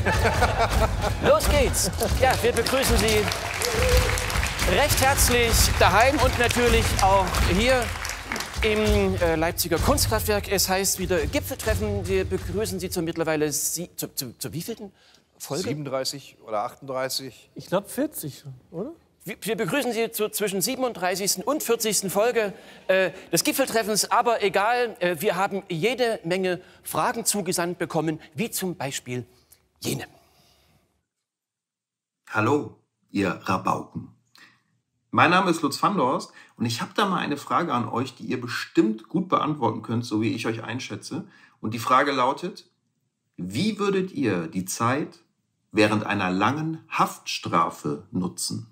Los geht's. Ja, wir begrüßen Sie recht herzlich daheim und natürlich auch hier im Leipziger Kunstkraftwerk. Es heißt wieder Gipfeltreffen. Wir begrüßen Sie zur mittlerweile zur wievielten Folge? 37 oder 38? Ich glaube 40, oder? Wir begrüßen Sie zwischen 37. und 40. Folge des Gipfeltreffens. Aber egal, wir haben jede Menge Fragen zugesandt bekommen, wie zum Beispiel jene. Hallo, ihr Rabauken. Mein Name ist Lutz van der Horst und ich habe da mal eine Frage an euch, die ihr bestimmt gut beantworten könnt, so wie ich euch einschätze. Und die Frage lautet, wie würdet ihr die Zeit während einer langen Haftstrafe nutzen?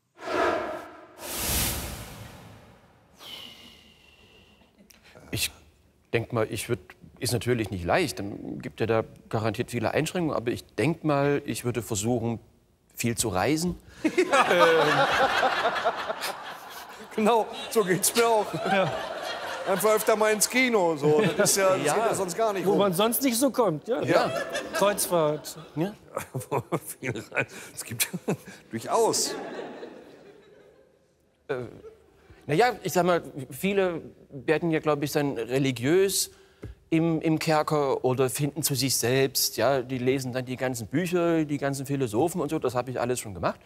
Ich denke mal, ist natürlich nicht leicht. Dann gibt ja da garantiert viele Einschränkungen. Aber ich denke mal, ich würde versuchen, viel zu reisen. Genau, so geht's mir auch. Ja. Einfach öfter mal ins Kino. So. Das ist ja, das geht ja sonst gar nicht Wo rum. man sonst nicht so kommt. Ja. Ja. Kreuzfahrt. Ja. Es gibt durchaus. Naja, ich sag mal, viele werden ja, glaube ich, dann religiös im Kerker oder finden zu sich selbst. Ja, die lesen dann die ganzen Bücher, die ganzen Philosophen und so. Das habe ich alles schon gemacht.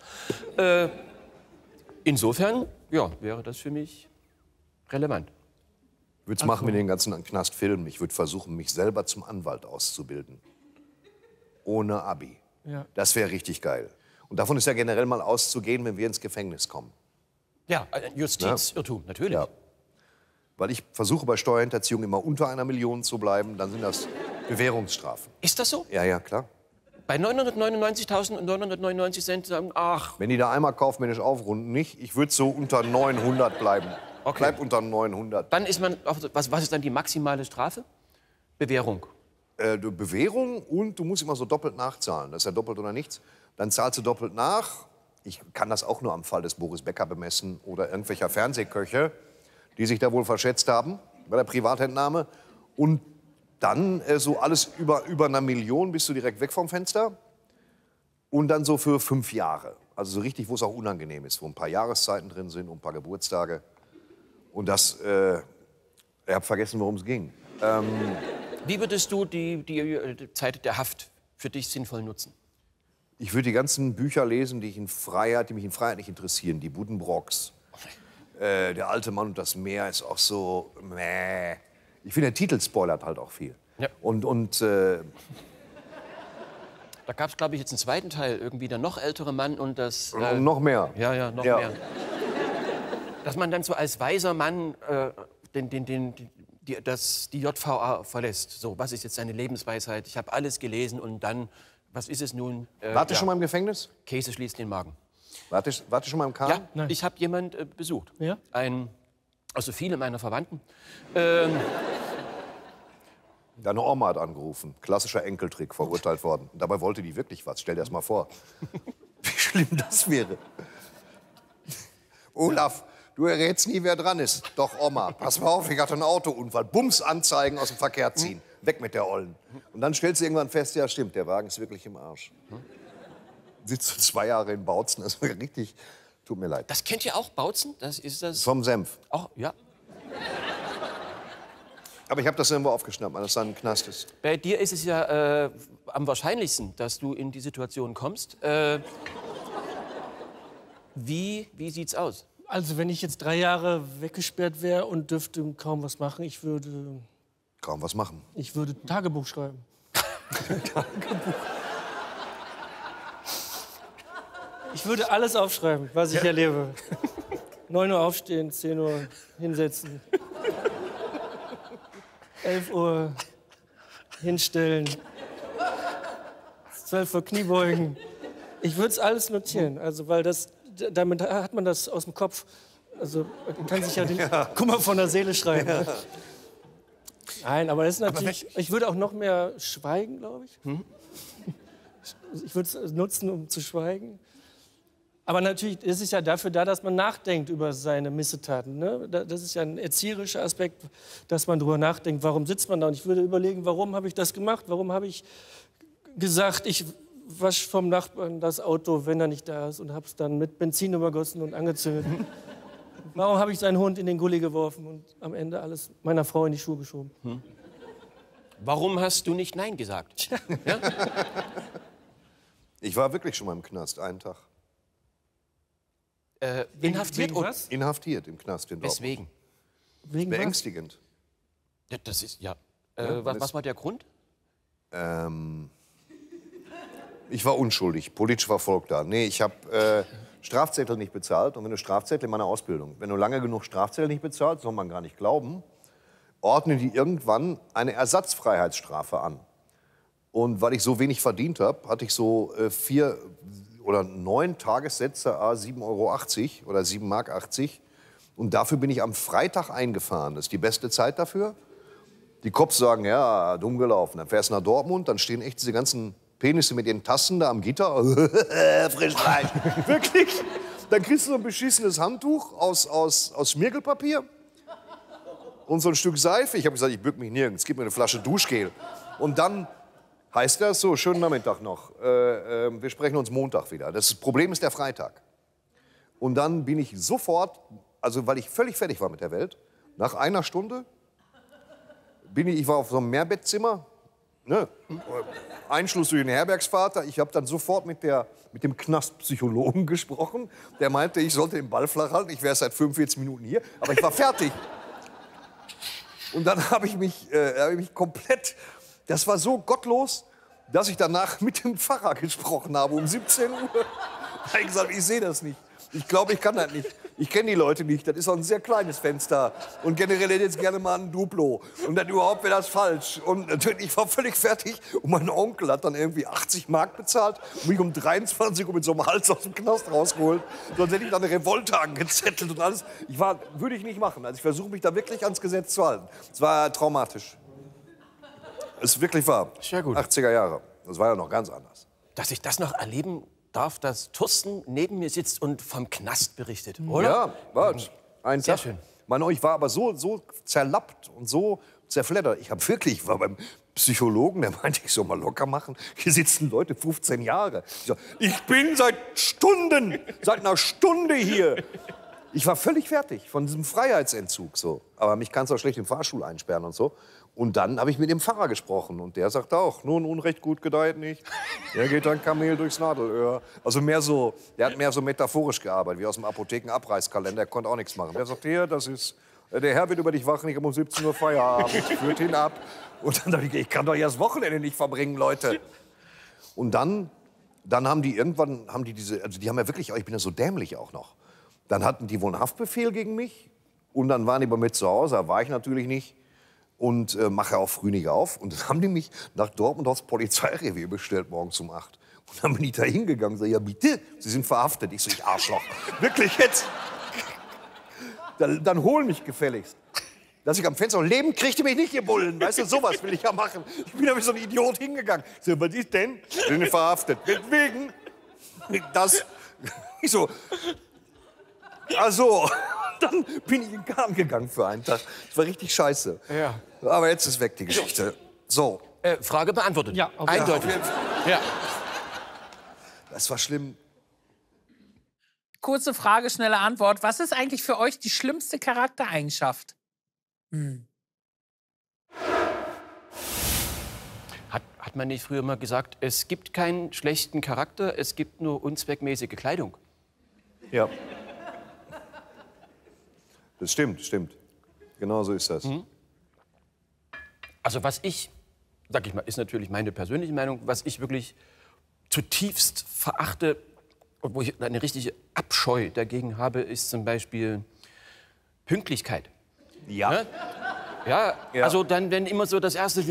Insofern, ja, wäre das für mich relevant. Ich würde es machen mit den ganzen Knastfilmen. Ich würde versuchen, mich selber zum Anwalt auszubilden. Ohne Abi. Ja. Das wäre richtig geil. Und davon ist ja generell mal auszugehen, wenn wir ins Gefängnis kommen. Ja, Justizirrtum, natürlich. Ja. Weil ich versuche bei Steuerhinterziehung immer unter 1 Million zu bleiben, dann sind das Bewährungsstrafen. Ist das so? Ja, ja, klar. Bei 999.999 Cent sagen, ach, Wenn die da einmal kaufmännisch aufrunden, nicht. Ich würde so unter 900 bleiben. Okay. Bleib unter 900. dann ist man, was ist dann die maximale Strafe? Bewährung. Bewährung und du musst immer so doppelt nachzahlen. Das ist ja doppelt oder nichts. Dann zahlst du doppelt nach. Ich kann das auch nur am Fall des Boris Becker bemessen oder irgendwelcher Fernsehköche, die sich da wohl verschätzt haben bei der Privatentnahme. Und dann so alles über 1 Million bist du direkt weg vom Fenster. Und dann so für 5 Jahre. Also so richtig, wo es auch unangenehm ist, wo ein paar Jahreszeiten drin sind und ein paar Geburtstage. Und das, ich habe vergessen, worum es ging. Wie würdest du die Zeit der Haft für dich sinnvoll nutzen? Ich würde die ganzen Bücher lesen, die mich in Freiheit nicht interessieren. Die Buddenbrocks. Der alte Mann und das Meer ist auch so, meh. Ich finde, der Titel spoilert halt auch viel. Ja. Da gab es, glaube ich, jetzt einen zweiten Teil. Irgendwie der noch ältere Mann und das... noch mehr. Ja, noch Ja. mehr. Dass man dann so als weiser Mann die JVA verlässt. So, was ist jetzt seine Lebensweisheit? Ich habe alles gelesen und dann, was ist es nun? Wart ihr schon mal im Gefängnis? Käse schließt den Magen. Wart ihr schon mal im Kahn? Ja, Nein. ich habe jemand besucht. Ja? Also viele meiner Verwandten. Deine Oma hat angerufen. Klassischer Enkeltrick, verurteilt worden. Und dabei wollte die wirklich was. Stell dir das mal vor. Wie schlimm das wäre. Olaf, du errätst nie, wer dran ist. Doch, Oma, pass mal auf, ich hatte einen Autounfall. Bums, Anzeigen aus dem Verkehr ziehen. Weg mit der Ollen. Und dann stellst du irgendwann fest, ja stimmt, der Wagen ist wirklich im Arsch. Sitzt du 2 Jahre in Bautzen, das wäre richtig, tut mir leid. Das kennt ihr auch, Bautzen? Das ist das... Vom Senf. Auch, ja. Aber ich habe das irgendwo aufgeschnappt, weil das dann ein Knast ist. Bei dir ist es ja am wahrscheinlichsten, dass du in die Situation kommst. Wie sieht's aus? Also wenn ich jetzt 3 Jahre weggesperrt wäre und dürfte kaum was machen, ich würde Kaum was machen. Tagebuch schreiben. Ich würde alles aufschreiben, was ich erlebe. 9 Uhr aufstehen, 10 Uhr hinsetzen. 11 Uhr hinstellen. 12 Uhr Kniebeugen. Ich würde es alles notieren, also weil damit hat man das aus dem Kopf. Also man kann sich ja den Kummer von der Seele schreiben. Ja. Nein, aber das ist natürlich. Ich würde auch noch mehr schweigen, glaube ich. Ich würde es nutzen, um zu schweigen. Aber natürlich ist es ja dafür da, dass man nachdenkt über seine Missetaten. Ne? Das ist ja ein erzieherischer Aspekt, dass man darüber nachdenkt, warum sitzt man da? Und ich würde überlegen, warum habe ich das gemacht? Warum habe ich gesagt, ich wasch vom Nachbarn das Auto, wenn er nicht da ist, und hab's dann mit Benzin übergossen und angezündet. Warum habe ich seinen Hund in den Gully geworfen und am Ende alles meiner Frau in die Schuhe geschoben? Warum hast du nicht Nein gesagt? Ja? Ich war wirklich schon mal im Knast, einen Tag. Inhaftiert? Wegen was? Inhaftiert im Knast in Dortmund. Weswegen? Wegen was? Beängstigend. Ja, das ist, ja. Was war der Grund? Ich war unschuldig, politisch verfolgt da. Nee, ich habe Strafzettel nicht bezahlt. Und wenn du Strafzettel in meiner Ausbildung, wenn du lange genug Strafzettel nicht bezahlst, soll man gar nicht glauben, ordnen die irgendwann eine Ersatzfreiheitsstrafe an. Und weil ich so wenig verdient habe, hatte ich so 4 oder 9 Tagessätze, 7,80 € oder 7,80 Mark. Und dafür bin ich am Freitag eingefahren. Das ist die beste Zeit dafür. Die Cops sagen, ja, dumm gelaufen. Dann fährst du nach Dortmund, dann stehen echt diese ganzen Penisse mit ihren Tassen da am Gitter. Frischfleisch. Wirklich. Dann kriegst du so ein beschissenes Handtuch aus Schmirgelpapier und so ein Stück Seife. Ich habe gesagt, ich bück mich nirgends. Gib mir eine Flasche Duschgel. Und dann heißt das so, schönen Nachmittag noch. Wir sprechen uns Montag wieder. Das Problem ist der Freitag. Und dann bin ich sofort, also weil ich völlig fertig war mit der Welt, nach einer Stunde ich war auf so einem Mehrbettzimmer, ne? Einschluss durch den Herbergsvater. Ich habe dann sofort mit dem Knastpsychologen gesprochen. Der meinte, ich sollte den Ball flach halten. Ich wäre seit 45 Minuten hier, aber ich war fertig. Und dann habe ich mich komplett, das war so gottlos, dass ich danach mit dem Pfarrer gesprochen habe um 17 Uhr. Da habe ich gesagt, ich sehe das nicht. Ich glaube, ich kann das nicht. Ich kenne die Leute nicht. Das ist auch ein sehr kleines Fenster. Und generell hätte ich jetzt gerne mal ein Duplo. Und dann überhaupt wäre das falsch. Und natürlich, ich war völlig fertig. Und mein Onkel hat dann irgendwie 80 Mark bezahlt und mich um 23 Uhr mit so einem Hals aus dem Knast rausgeholt. Sonst hätte ich dann eine Revolte angezettelt und alles. Würde ich nicht machen. Also ich versuche mich da wirklich ans Gesetz zu halten. Es war traumatisch. Es ist wirklich wahr. Sehr gut. 80er Jahre. Das war ja noch ganz anders. Dass ich das noch erleben darf, dass Thorsten neben mir sitzt und vom Knast berichtet, oder? Ja, warte. Ein Sehr Tag. schön. Ich war aber so zerlappt und so zerfleddert. Ich war beim Psychologen, der meinte, ich soll mal locker machen. Hier sitzen Leute 15 Jahre. Ich bin seit einer Stunde hier. Ich war völlig fertig von diesem Freiheitsentzug. So. Aber mich kannst du auch schlecht im Fahrstuhl einsperren und so. Und dann habe ich mit dem Pfarrer gesprochen und der sagt auch, nun Unrecht gut gedeiht nicht. Der geht ein Kamel durchs Nadelöhr. Also der hat mehr so metaphorisch gearbeitet, wie aus dem Apothekenabreißkalender. Der konnte auch nichts machen. Der sagt, hier, der Herr wird über dich wachen, ich habe um 17 Uhr Feierabend, führt ihn ab. Und dann dachte ich kann doch ja das Wochenende nicht verbringen, Leute. Und dann haben die irgendwann, die haben ja wirklich, ich bin ja so dämlich auch noch. Dann hatten die wohl einen Haftbefehl gegen mich und dann waren die bei mir zu Hause, da war ich natürlich nicht. Und mache auch früh nicht auf. Und dann haben die mich nach Dortmund aufs Polizeirevier bestellt, morgens um 8. Und dann bin ich da hingegangen und sage, ja bitte, Sie sind verhaftet. Ich so, ich Arschloch. Wirklich jetzt? Dann hol mich gefälligst. Dass ich am Fenster leben, kriegt ihr mich nicht, ihr Bullen. Weißt du, sowas will ich ja machen. Ich bin da wie so ein Idiot hingegangen. Ich so, was ist denn? Sie sind verhaftet. Weswegen? Das. Ich so, also. Dann bin ich in den Garten gegangen für einen Tag. Das war richtig scheiße. Ja. Aber jetzt ist weg die Geschichte. So. Frage beantwortet. Ja, auf eindeutig. Ja. Das war schlimm. Kurze Frage, schnelle Antwort. Was ist eigentlich für euch die schlimmste Charaktereigenschaft? Hat man nicht früher mal gesagt, es gibt keinen schlechten Charakter, es gibt nur unzweckmäßige Kleidung? Ja. Das stimmt. Genau so ist das. Also was ich, sag ich mal, ist natürlich meine persönliche Meinung, was ich wirklich zutiefst verachte und wo ich eine richtige Abscheu dagegen habe, ist zum Beispiel Pünktlichkeit. Ja. Ne? Ja, also dann, wenn immer so das Erste,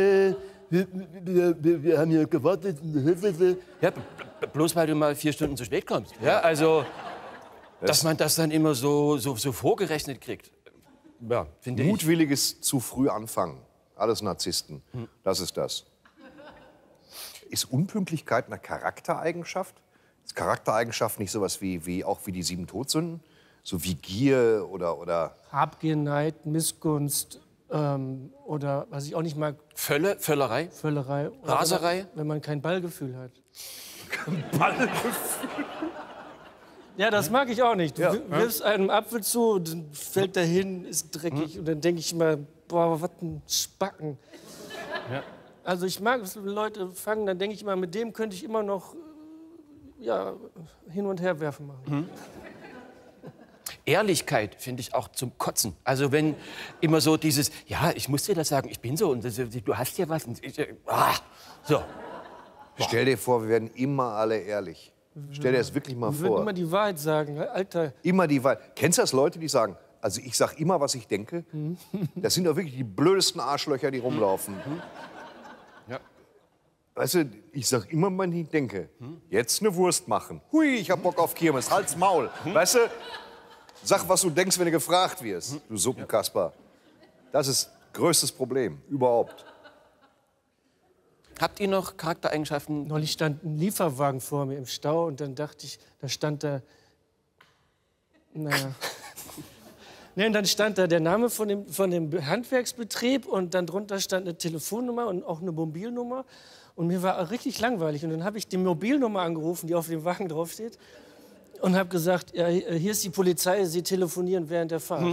wir haben hier gewartet, ja, bloß weil du mal 4 Stunden zu spät kommst. Ja, also, dass man das dann immer so vorgerechnet kriegt. Ja, finde ich. Mutwilliges zu früh anfangen. Alles Narzissten. Das ist das. Ist Unpünktlichkeit eine Charaktereigenschaft? Ist Charaktereigenschaft nicht sowas wie die 7 Todsünden? So wie Gier oder Habgier, Neid, Missgunst, Oder was ich auch nicht mag, Völlerei, Völlerei. Oder Raserei. wenn man kein Ballgefühl hat. Ballgefühl. Ja, das mag ich auch nicht. Du Ja. wirfst einem Apfel zu, dann fällt der hin, ist dreckig. Und dann denke ich immer, boah, was ein Spacken. Ja. Also ich mag, wenn Leute fangen, dann denke ich immer, mit dem könnte ich immer noch ja, hin und her werfen machen. Ehrlichkeit finde ich auch zum Kotzen. Also wenn immer so dieses, ja, ich muss dir das sagen, ich bin so und du hast ja was. Und so. Stell dir vor, wir werden immer alle ehrlich. Stell dir das wirklich mal Die würden vor. immer die Wahrheit sagen. Alter, Immer die Wahrheit. Kennst du das Leute, die sagen, also ich sag immer, was ich denke? Das sind doch wirklich die blödesten Arschlöcher, die rumlaufen. Ja. Weißt du, ich sag immer, was ich denke. Jetzt eine Wurst machen. Hui, ich hab Bock auf Kirmes. Halt's Maul. Weißt du, sag, was du denkst, wenn du gefragt wirst, du Suppenkasper. Das ist größtes Problem überhaupt. Habt ihr noch Charaktereigenschaften? neulich stand ein Lieferwagen vor mir im Stau und dann dachte ich, da stand da, naja. Nee, und dann stand da der Name von dem Handwerksbetrieb und dann drunter stand eine Telefonnummer und auch eine Mobilnummer. Und mir war richtig langweilig. Und dann habe ich die Mobilnummer angerufen, die auf dem Wagen draufsteht. Und habe gesagt, ja, hier ist die Polizei, Sie telefonieren während der Fahrt.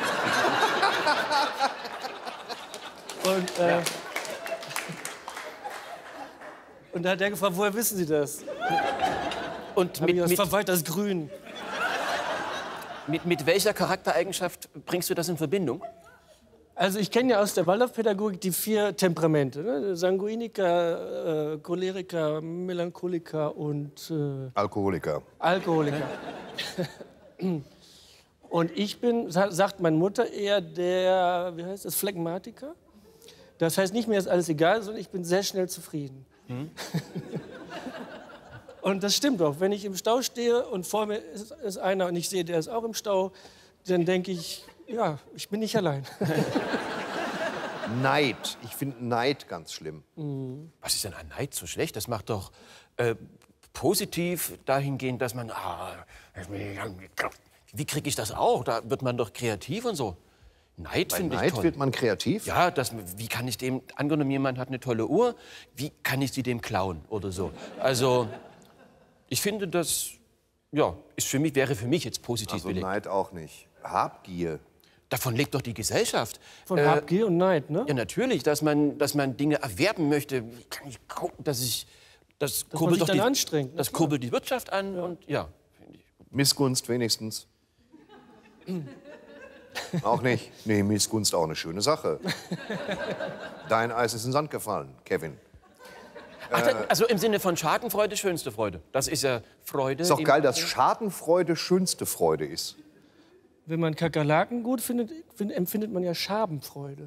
Und da hat er gefragt, woher wissen Sie das? Und Das Verwalter ist grün. mit welcher Charaktereigenschaft bringst du das in Verbindung? Also ich kenne ja aus der Waldorfpädagogik die 4 Temperamente. Ne? Sanguiniker, Choleriker, Melancholiker und Alkoholiker. Alkoholiker. Und ich bin, sagt meine Mutter, eher der, wie heißt das, Phlegmatiker. Das heißt nicht, mir ist alles egal, sondern ich bin sehr schnell zufrieden. Und das stimmt auch. Wenn ich im Stau stehe und vor mir ist einer und ich sehe, der ist auch im Stau, dann denke ich, ja, ich bin nicht allein. Neid. Ich finde Neid ganz schlimm. Was ist denn an Neid so schlecht? Das macht doch positiv dahingehend, dass man, wie kriege ich das auch? Da wird man doch kreativ und so. Neid Bei finde ich Neid toll. wird man kreativ. Ja, wie kann ich dem, angenommen jemand hat eine tolle Uhr, wie kann ich sie dem klauen oder so? Also, ich finde, das ja, wäre für mich jetzt positiv Also belegt. Neid auch nicht. Habgier. Davon lebt doch die Gesellschaft. Von Habgier und Neid, ne? Ja, natürlich, dass man Dinge erwerben möchte. Wie kann ich gucken, dass ich... Das man kurbelt sich doch dann anstrengt. Das kurbelt die Wirtschaft an und ja. Missgunst wenigstens. Auch nicht. Nee, Missgunst auch eine schöne Sache. Dein Eis ist in den Sand gefallen, Kevin. Also im Sinne von Schadenfreude, schönste Freude. Das ist ja Freude. Ist doch geil, dass Schadenfreude schönste Freude ist. Wenn man Kakerlaken gut findet, empfindet man ja Schadenfreude.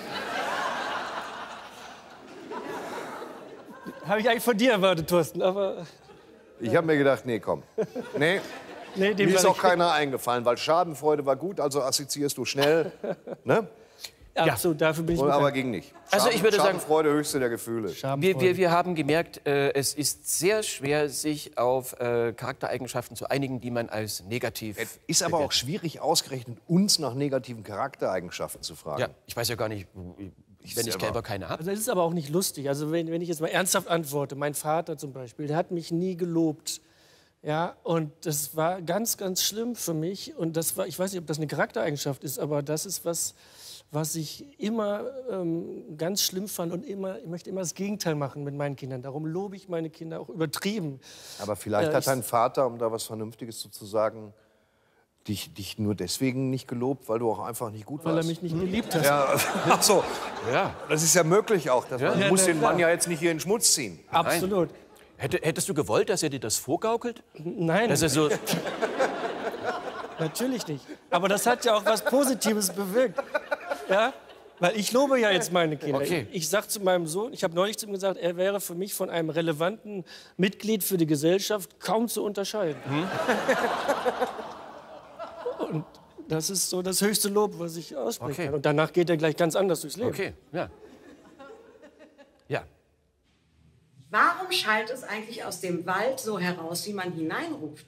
Habe ich eigentlich von dir erwartet, Thorsten, aber... Ich habe mir gedacht, nee, komm. Nee, Nee, dem mir ist war auch ich- keiner eingefallen, weil Schadenfreude war gut, also assoziierst du schnell. Ne? Ja, so, dafür bin ich Und, aber bekannt. ging nicht. Also ich würde sagen- Schadenfreude, höchste der Gefühle. Schadenfreude. Wir haben gemerkt, es ist sehr schwer, sich auf Charaktereigenschaften zu einigen, die man als negativ... Ist aber auch schwierig, ausgerechnet uns nach negativen Charaktereigenschaften zu fragen. Ja, ich weiß ja gar nicht, wenn ich selber keine habe. Also es ist aber auch nicht lustig. Also wenn ich jetzt mal ernsthaft antworte, mein Vater zum Beispiel, der hat mich nie gelobt. Ja, und das war ganz, ganz schlimm für mich. Und das war, ich weiß nicht, ob das eine Charaktereigenschaft ist, aber das ist was ich immer ganz schlimm fand und ich möchte immer das Gegenteil machen mit meinen Kindern. Darum lobe ich meine Kinder auch übertrieben. Aber vielleicht hat dein Vater, um da was Vernünftiges zu sagen, dich nur deswegen nicht gelobt, weil du auch einfach nicht gut Weil er warst. mich nicht geliebt hat. Ja, ach so. Ja. Das ist ja möglich auch. Dass man Ja, muss na den klar. Mann ja jetzt nicht hier in den Schmutz ziehen. Absolut. Hättest du gewollt, dass er dir das vorgaukelt? Nein, Dass er so... natürlich nicht. Aber das hat ja auch was Positives bewirkt. Ja? Weil ich lobe ja jetzt meine Kinder. Okay. Ich sage zu meinem Sohn, ich habe neulich zu ihm gesagt, er wäre für mich von einem relevanten Mitglied für die Gesellschaft kaum zu unterscheiden. Und das ist so das höchste Lob, was ich aussprechen Okay. kann. Und danach geht er gleich ganz anders durchs Leben. Okay, ja. Ja. Warum schallt es eigentlich aus dem Wald so heraus, wie man hineinruft?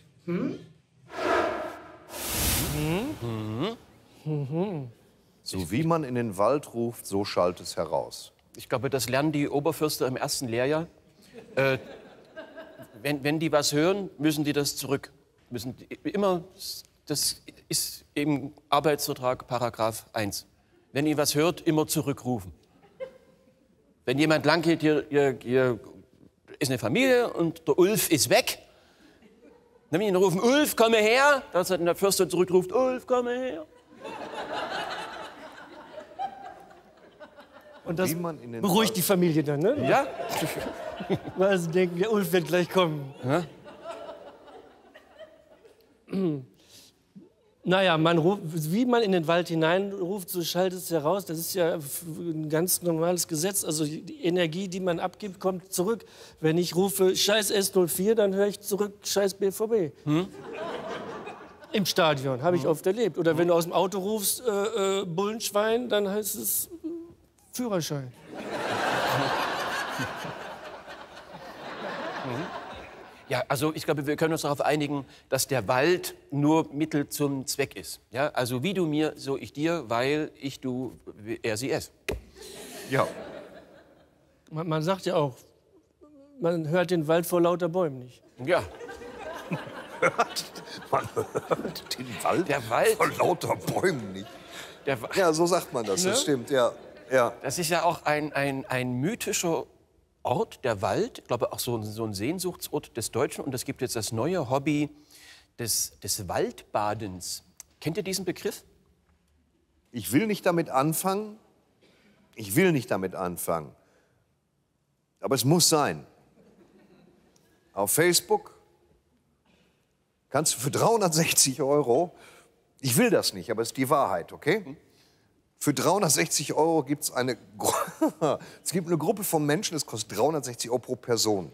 So wie man in den Wald ruft, so schallt es heraus. Ich glaube, das lernen die Oberförster im ersten Lehrjahr. Wenn die was hören, müssen die das zurück. Müssen die immer, das ist im Arbeitsvertrag Paragraph 1. Wenn ihr was hört, immer zurückrufen. Wenn jemand lang geht, hier ist eine Familie und der Ulf ist weg, dann rufen, Ulf, komme her. Dass der Förster zurückruft, Ulf, komme her. Und das Wie man in den beruhigt Wald- die Familie dann, ne? Ja? Weil sie denken, der Ulf wird gleich kommen. Ja? Naja, wie man in den Wald hineinruft, so schallt es heraus. Das ist ja ein ganz normales Gesetz. Also die Energie, die man abgibt, kommt zurück. Wenn ich rufe, scheiß S04, dann höre ich zurück, scheiß BVB. Im Stadion, habe ich oft erlebt. Oder wenn du aus dem Auto rufst, Bullenschwein, dann heißt es Führerschein. Ja, also ich glaube, wir können uns darauf einigen, dass der Wald nur Mittel zum Zweck ist. Ja, also wie du mir, so ich dir, weil ich du, er sie es. Ja. Man sagt ja auch, man hört den Wald vor lauter Bäumen nicht. Ja, Man hört den Wald, Der Wald. vor lauter Bäumen nicht. der, Wa- Ja, so sagt man das, das stimmt, ja. Ja. das ist ja auch ein mythischer Ort, der Wald. Ich glaube auch so ein Sehnsuchtsort des Deutschen. Und es gibt jetzt das neue Hobby des Waldbadens. Kennt ihr diesen Begriff? Ich will nicht damit anfangen. Ich will nicht damit anfangen. Aber es muss sein. Auf Facebook kannst du für 360 €, ich will das nicht, aber es ist die Wahrheit, okay? Für 360 € gibt es eine Gruppe von Menschen, das kostet 360 € pro Person.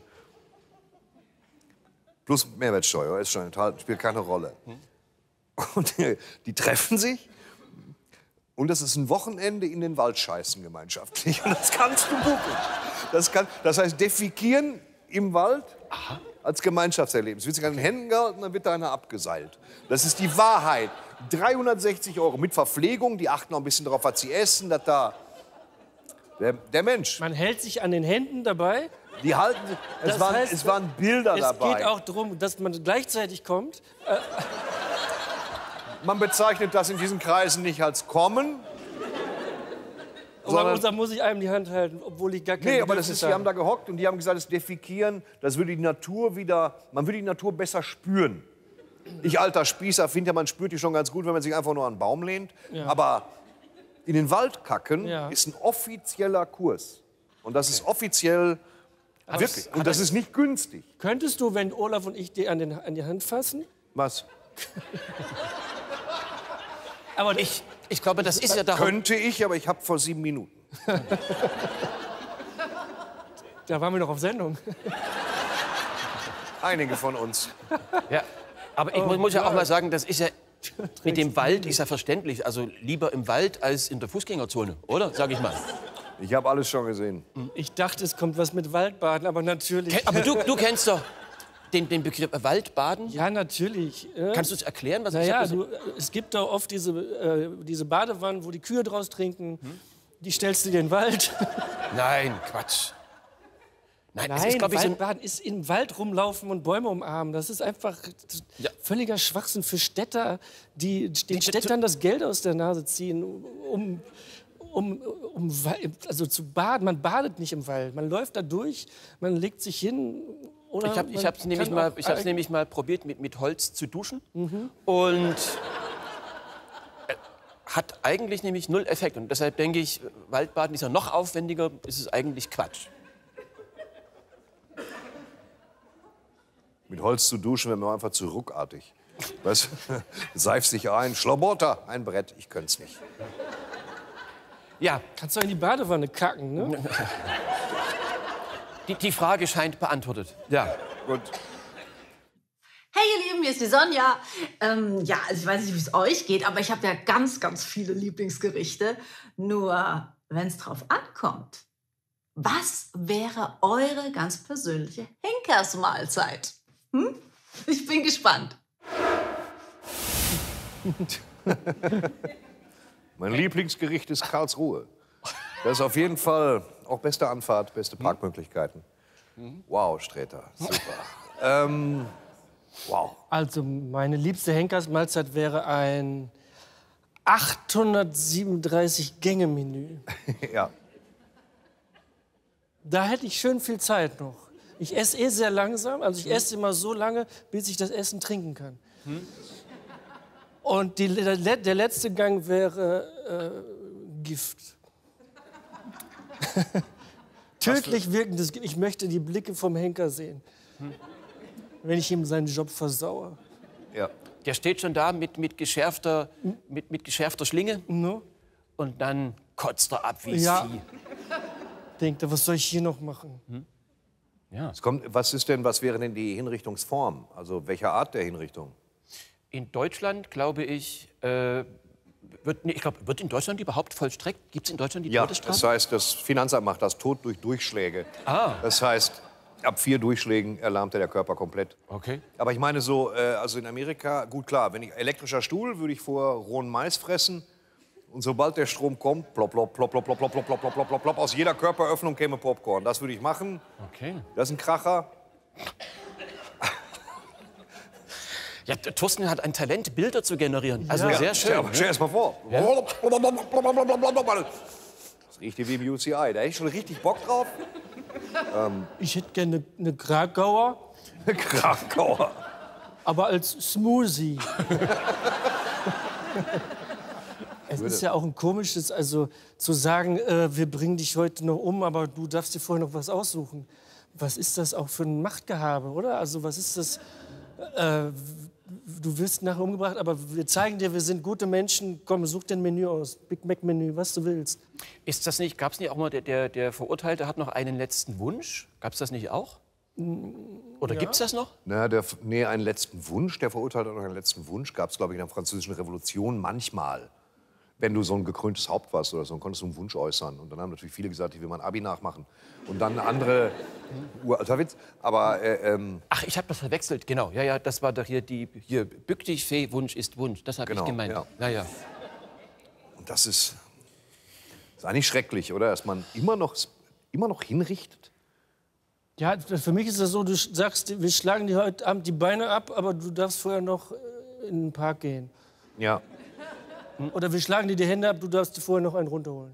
Plus Mehrwertsteuer, ist schon enthalten, spielt keine Rolle. Und die treffen sich und das ist ein Wochenende in den Wald scheißen gemeinschaftlich. Und das kannst du buchen. Das heißt, defekieren im Wald als Gemeinschaftserlebnis. Wird sich an den Händen gehalten, dann wird da einer abgeseilt. Das ist die Wahrheit. 360 € mit Verpflegung, die achten noch ein bisschen darauf, was sie essen, dass da... Der Mensch, Man hält sich an den Händen dabei. die halten... Das heißt, es waren Bilder Es dabei. geht auch darum, dass man gleichzeitig kommt. Man bezeichnet das in diesen Kreisen nicht als Kommen. Und dann muss ich einem die Hand halten, obwohl ich gar keine Nee, aber das Bedürfnis ist, die haben habe. da gehockt und die haben gesagt, das Defekieren, das würde die Natur wieder, man würde die Natur besser spüren. Ich, alter Spießer, finde ja, man spürt die schon ganz gut, wenn man sich einfach nur an einen Baum lehnt. Ja. Aber in den Wald kacken Ja. ist ein offizieller Kurs. Und das ist offiziell, wirklich, und das ist nicht günstig. Könntest du, wenn Olaf und ich dir an die Hand fassen? Was? Aber Ich glaube, das ist ja darum. Könnte ich, aber ich habe vor 7 Minuten. da waren wir noch auf Sendung. Einige von uns. Ja, aber ich muss ja auch mal sagen, das ist ja mit dem Wald ist ja verständlich. Also lieber im Wald als in der Fußgängerzone, oder? Sag ich mal. Ich habe alles schon gesehen. Ich dachte, es kommt was mit Waldbaden, aber natürlich. Aber du kennst doch den Begriff Waldbaden. Ja, natürlich. Kannst du es erklären? Was Naja, ich hab das- es gibt da oft diese Badewannen, wo die Kühe draus trinken. Die stellst du dir in den Wald. Nein, Quatsch. Nein, es Nein, ist, glaube ich, so ein, Waldbaden ist im Wald rumlaufen und Bäume umarmen. Das ist einfach Ja. völliger Schwachsinn für Städter, die den Städtern das Geld aus der Nase ziehen, also zu baden. Man badet nicht im Wald. Man läuft da durch, man legt sich hin. Oder ich habe man es nämlich, kann auch- nämlich mal probiert, mit Holz zu duschen. Und hat eigentlich nämlich null Effekt. Und deshalb denke ich, Waldbaden ist ja noch aufwendiger, ist es eigentlich Quatsch. Mit Holz zu duschen wäre mir einfach zu ruckartig. Weißt du? Seifst dich ein, Schloboter, ein Brett, ich könnte es nicht. Ja, Kannst du in die Badewanne kacken, ne? die Frage scheint beantwortet. Ja. Gut. Hey ihr Lieben, hier ist die Sonja. Ja, also ich weiß nicht, wie es euch geht, aber ich habe ja ganz, ganz viele Lieblingsgerichte. Nur, wenn es drauf ankommt, was wäre eure ganz persönliche Henkersmahlzeit? Ich bin gespannt. Mein Lieblingsgericht ist Karlsruhe. Das ist auf jeden Fall auch beste Anfahrt, beste Parkmöglichkeiten. Wow, Sträter, super. Wow. Also meine liebste Henkersmahlzeit wäre ein 837-Gänge-Menü. Ja. Da hätte ich schön viel Zeit noch. Ich esse sehr langsam, also ich esse immer so lange, bis ich das Essen trinken kann. Und der letzte Gang wäre Gift. Tödlich wirkendes Gift. Ich möchte die Blicke vom Henker sehen, wenn ich ihm seinen Job versaue. Ja. Der steht schon da mit geschärfter Schlinge No? und dann kotzt er ab wie Ja. Vieh. Denkt er, was soll ich hier noch machen? Was wäre denn die Hinrichtungsform? Also welche Art der Hinrichtung? In Deutschland, glaube ich, wird in Deutschland überhaupt vollstreckt? Gibt es in Deutschland die Ja, Todesstrafe? das heißt, das Finanzamt macht das Tod durch Durchschläge. Das heißt, ab 4 Durchschlägen erlahmte der Körper komplett. Okay. Aber ich meine so, also in Amerika, gut klar, wenn ich elektrischer Stuhl, würde ich vor rohen Mais fressen. Und sobald der Strom kommt, plopp, plopp, plopp, plopp, plopp, plopp, plopp, plopp, plopp, plopp, plopp, aus jeder Körperöffnung käme Popcorn. Das würde ich machen. Okay. Das ist ein Kracher. Ja, Thorsten hat ein Talent, Bilder zu generieren. Also sehr schön. Ja, stell dir das mal vor. Das riecht hier wie im UCI. Da hätte ich schon richtig Bock drauf. Ich hätte gerne eine Krakauer, Krakauer. aber als Smoothie. Es ist ja auch ein komisches, also zu sagen, wir bringen dich heute noch um, aber du darfst dir vorher noch was aussuchen. Was ist das auch für ein Machtgehabe, oder? Also was ist das? Du wirst nachher umgebracht, aber wir zeigen dir, wir sind gute Menschen. Komm, such dir ein Menü aus, Big Mac Menü, was du willst. Ist das nicht, gab es nicht auch mal, der Verurteilte hat noch einen letzten Wunsch? Gab es das nicht auch? Oder Ja. gibt es das noch? Na, einen letzten Wunsch. Der Verurteilte hat noch einen letzten Wunsch. Gab es, glaube ich, in der Französischen Revolution manchmal. Wenn du so ein gekröntes Haupt warst oder so, dann konntest du einen Wunsch äußern. Und dann haben natürlich viele gesagt, ich will mein Abi nachmachen. Und dann andere, uralter Witz, aber Ach, ich habe das verwechselt, genau. Ja, das war doch hier bück dich, Fee, Wunsch ist Wunsch. Das habe Genau, ich gemeint. ja. Ja. und das ist eigentlich schrecklich, oder? Dass man immer noch hinrichtet. Ja, für mich ist das so, du sagst, wir schlagen dir heute Abend die Beine ab, aber du darfst vorher noch in den Park gehen. Ja. Oder wir schlagen dir die Hände ab, du darfst dir vorher noch einen runterholen.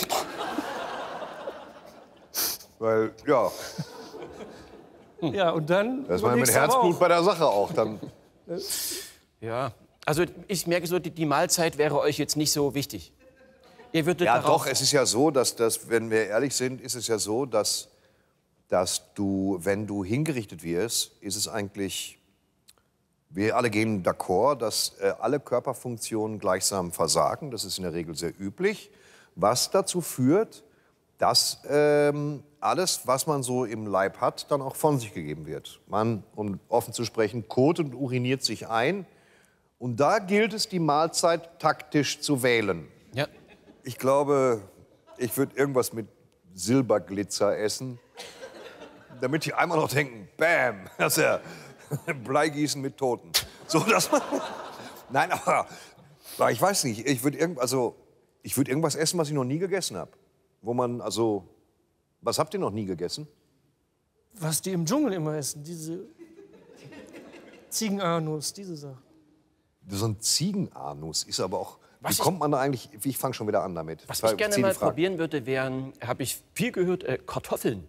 Weil, ja, Ja, und dann das war mit überlegst du aber Herzblut auch. bei der Sache auch. Dann, Ja, also ich merke so, die Mahlzeit wäre euch jetzt nicht so wichtig. Ihr würdet ja, darauf... doch, es ist ja so, dass wenn wir ehrlich sind, ist es ja so, dass du, wenn du hingerichtet wirst, ist es eigentlich, wir alle gehen d'accord, dass alle Körperfunktionen gleichsam versagen. Das ist in der Regel sehr üblich, was dazu führt, dass alles, was man so im Leib hat, dann auch von sich gegeben wird. Man, um offen zu sprechen, kot und uriniert sich ein. Und da gilt es, die Mahlzeit taktisch zu wählen. Ja. Ich glaube, ich würde irgendwas mit Silberglitzer essen, damit die einmal noch denken, bam, das ist ja Bleigießen mit Toten. So, dass man... Nein, aber ich weiß nicht, ich würde irgendwas essen, was ich noch nie gegessen habe. Wo man, also, was habt ihr noch nie gegessen? Was die im Dschungel immer essen, diese Ziegenanus, diese Sachen. So ein Ziegenanus ist aber auch... Was Wie kommt man da eigentlich... Ich fange schon wieder an damit. Was ich gerne Zähl die mal Frage. probieren würde, wären, habe ich viel gehört, Kartoffeln.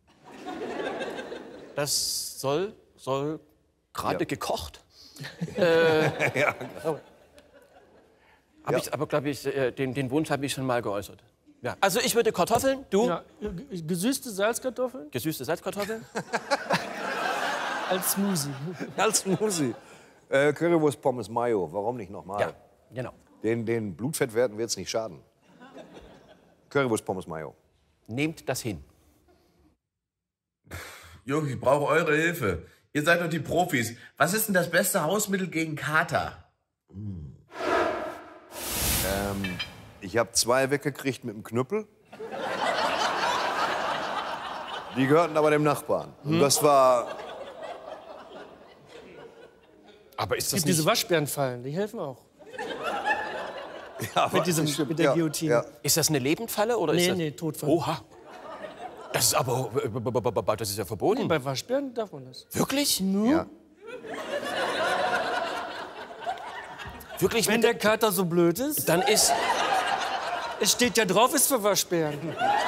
Das soll gerade Ja. gekocht. Ja. Aber glaube ich, den Wunsch habe ich schon mal geäußert. Ja. Also ich würde Kartoffeln, du Ja, gesüßte Salzkartoffeln gesüßte Salzkartoffeln. als Smoothie. Als Musi. Currywurst, Pommes, Mayo. Warum nicht nochmal? Ja, genau. Den Blutfettwerten wird es nicht schaden. Currywurst, Pommes, Mayo. Nehmt das hin. Jungs, ich brauche eure Hilfe. Ihr seid doch die Profis. Was ist denn das beste Hausmittel gegen Kater? Ich habe 2 weggekriegt mit dem Knüppel. Die gehörten aber dem Nachbarn. Und das war... Aber ist Es das gibt diese nicht... Waschbärenfallen, die helfen auch. Ja, mit der Guillotine. Ja. Ist das eine Lebendfalle oder ist Nee, das... nee, Todfall. Oha. Das ist aber... Das ist ja verboten. Bei Waschbären darf man das. Wirklich? Ja. Wirklich? Wenn der Kater so blöd ist, Dann ist... es steht ja drauf, ist für Waschbären.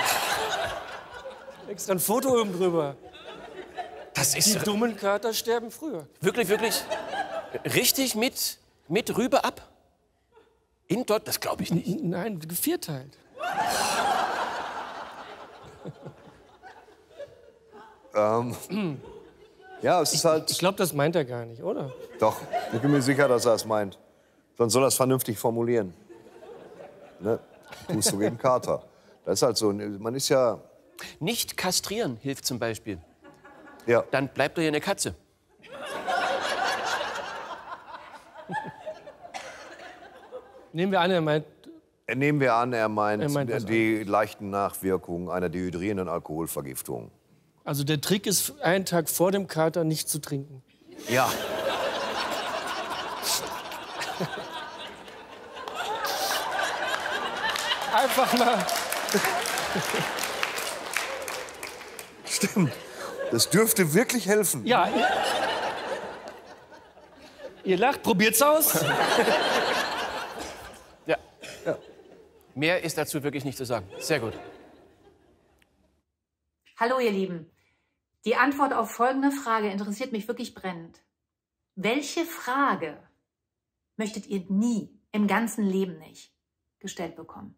Extra ein Foto oben drüber. Das Die ist dummen Kater sterben früher. wirklich richtig mit Rübe ab? In dort? Das glaube ich nicht. Nein, gevierteilt. Ja, es ist halt... Ich glaube, das meint er gar nicht, oder? Doch, ich bin mir sicher, dass er es meint. Sonst soll er es vernünftig formulieren. Ne? Tust du gegen Kater. Das ist halt so, man ist ja... Nicht kastrieren hilft zum Beispiel. Ja, Dann bleibt er ja eine Katze. Nehmen wir an, er meint, nehmen wir an, er meint was die leichten Nachwirkungen einer dehydrierenden Alkoholvergiftung. also der Trick ist, einen Tag vor dem Kater nicht zu trinken. Ja. Einfach mal. Stimmt. Das dürfte wirklich helfen. Ja. Ihr lacht, probiert's aus. Ja. Mehr ist dazu wirklich nicht zu sagen. Sehr gut. Hallo ihr Lieben. Die Antwort auf folgende Frage interessiert mich wirklich brennend. Welche Frage möchtet ihr nie, im ganzen Leben nicht, gestellt bekommen?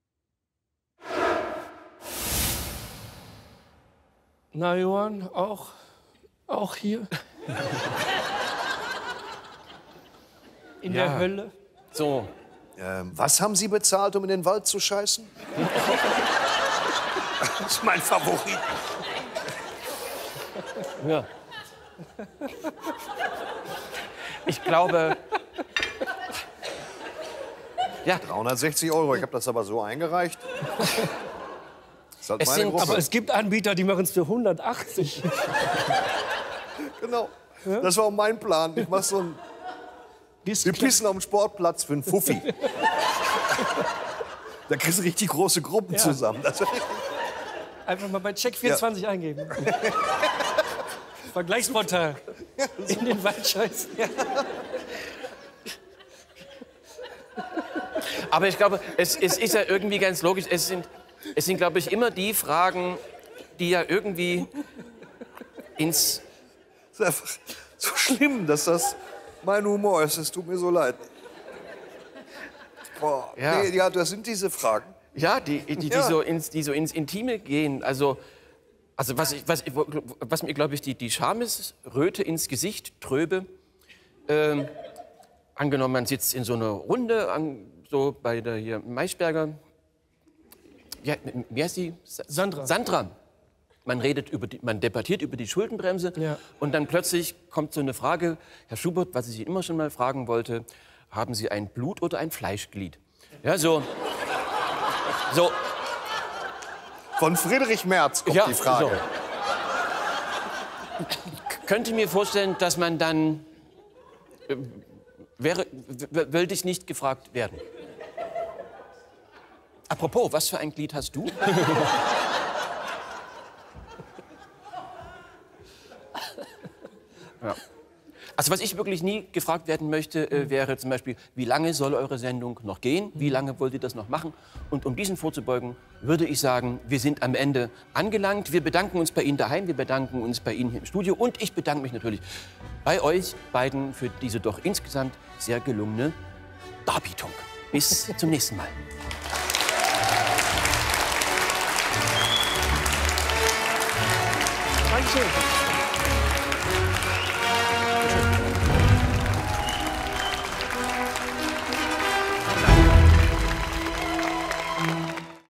Na, Johann, auch hier. In der Hölle. So. Was haben Sie bezahlt, um in den Wald zu scheißen? Das ist mein Favorit. Ja. Ich glaube... Ja, 360 €. Ich habe das aber so eingereicht. Das ist halt Es meine sind- Gruppe. Aber es gibt Anbieter, die machen es für 180. Genau. Das war auch mein Plan. Ich mach so ein... Wir pissen auf dem Sportplatz für einen Fuffi. Da kriegst du richtig große Gruppen zusammen. Das ist richtig. Einfach mal bei Check24 eingeben. Vergleichsportal. In den Wald scheißen. aber ich glaube, es ist ja irgendwie ganz logisch. Es sind, glaube ich, immer die Fragen, die ja irgendwie ins... Das ist einfach so schlimm, dass das mein Humor ist. Es tut mir so leid. Boah. Ja. Nee, ja, das sind diese Fragen. Ja, die so ins Intime gehen. Also was mir, glaube ich, die Schamesröte ins Gesicht tröbe. Angenommen, man sitzt in so einer Runde, so bei der hier Maischberger. Ja, wie heißt die? Sandra. Sandra. Man debattiert über die Schuldenbremse Ja. und dann plötzlich kommt so eine Frage, Herr Schubert, was ich Sie immer schon mal fragen wollte, haben Sie ein Blut- oder ein Fleischglied? Ja, so. Von Friedrich Merz kommt die Frage. So. Ich könnte mir vorstellen, dass man dann wollte ich nicht gefragt werden. Apropos, was für ein Glied hast du? Ja. Also was ich wirklich nie gefragt werden möchte, wäre zum Beispiel, wie lange soll eure Sendung noch gehen? Wie lange wollt ihr das noch machen? Und um diesen vorzubeugen, würde ich sagen, wir sind am Ende angelangt. Wir bedanken uns bei Ihnen daheim, wir bedanken uns bei Ihnen hier im Studio. Und ich bedanke mich natürlich bei euch beiden für diese doch insgesamt sehr gelungene Darbietung. Bis zum nächsten Mal. Dankeschön.